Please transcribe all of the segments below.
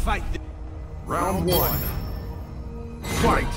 fight. Round one. Fight!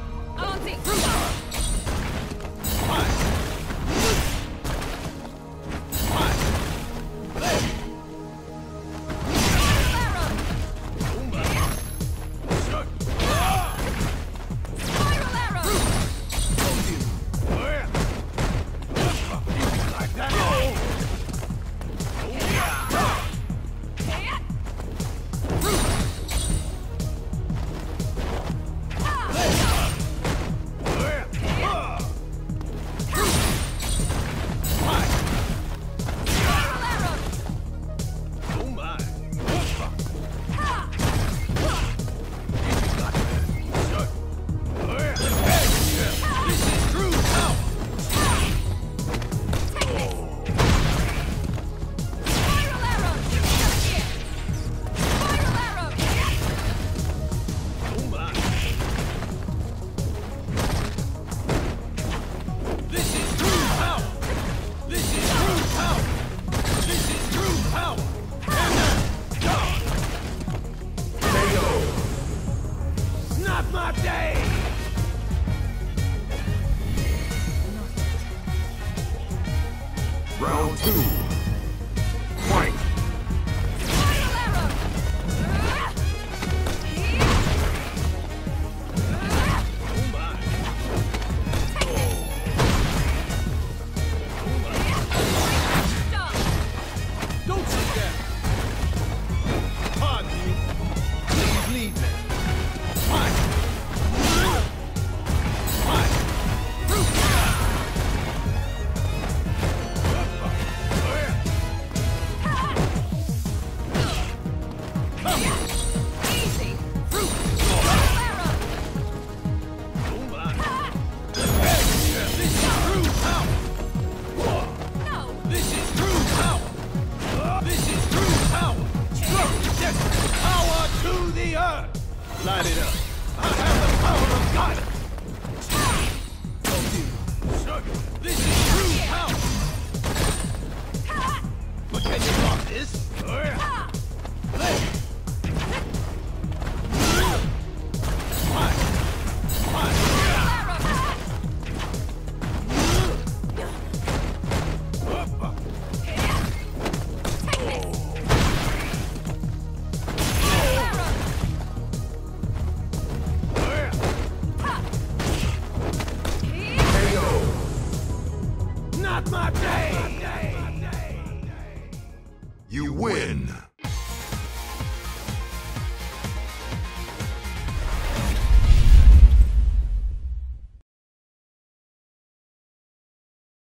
Round two. Fight! Don't sit down. Pardon me. Please leave me. Fight. Light it up. I have the power of God. This is true power. But can you block this? You win!